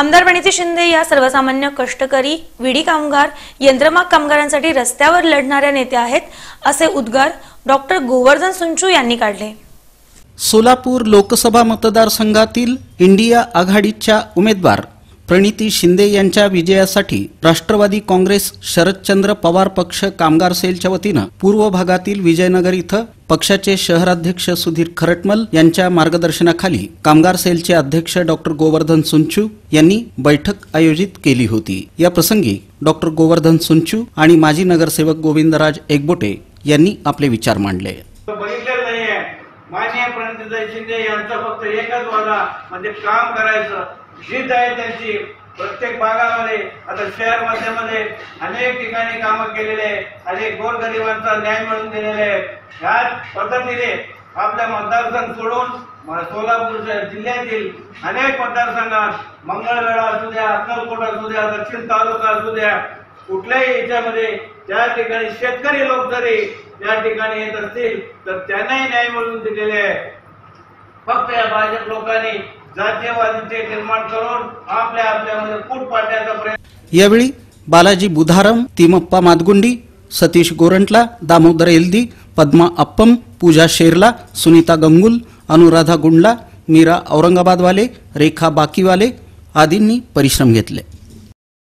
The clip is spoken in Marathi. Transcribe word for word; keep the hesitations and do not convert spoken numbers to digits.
आमदार प्रणिती शिंदे या सर्वसामान्य कष्टकरी, विडी कामगार, यंत्रमाग कामगारांसाठी रस्त्यावर लढणाऱ्या नेत्या आहेत, असे उद्गार डॉक्टर गोवर्धन सुंचू यांनी काढले। सोलापूर लोकसभा मतदारसंघातील इंडिया आघाडीच्या उमेदवार प्रणिती शिंदे यांच्या विजयासाठी राष्ट्रवादी काँग्रेस शरदचंद्र पवार पक्ष कामगार सेलच्या वतीने पूर्व भागातील विजयनगर इथं पक्षाचे शहराध्यक्ष सुधीर खरटमल यांच्या मार्गदर्शनाखाली कामगार सेलचे अध्यक्ष डॉक्टर गोवर्धन सुंचू यांनी बैठक आयोजित केली होती। या प्रसंगी डॉक्टर गोवर्धन सुंचू आणि माजी नगरसेवक गोविंदराज एकबोटे यांनी आपले विचार मांडले। माननीय प्रणिती शिंदे यांचा फक्त एकच वादा म्हणजे काम करायचं। जिद्द आहे त्यांची। प्रत्येक भागामध्ये आता शहर मध्यमध्ये अनेक ठिकाणी कामं केलेले, अनेक गोरगरिबांचा न्याय मिळवून दिलेले आहे। याच पद्धतीने आपल्या मतदारसंघ सोडून सोलापूर जिल्ह्यातील अनेक मतदारसंघात मंगळवेढा असू द्या, अक्कलकोट असू द्या, दक्षिण तालुका असू द्या, कुठल्याही याच्यामध्ये त्या ठिकाणी शेतकरी लोक जरी त्या ठिकाणी येत असतील तर त्यांनाही न्याय मिळवून दिलेले आहे। फक्त या भाजप लोकांनी जातीयवादीचे निर्माण करून आपल्या आपल्यामध्ये फूट पाडण्याचा प्रयत्न। यावेळी बालाजी बुधारम, तिमप्पा मादगुंडी, सतीश गोरंटला, दामोदर एल्दी, पद्मा अप्पम, पूजा शेरला, सुनीता गंगुल, अनुराधा गुंडला, मीरा औरंगाबादवाले, रेखा बाकीवाले आदींनी परिश्रम घेतले।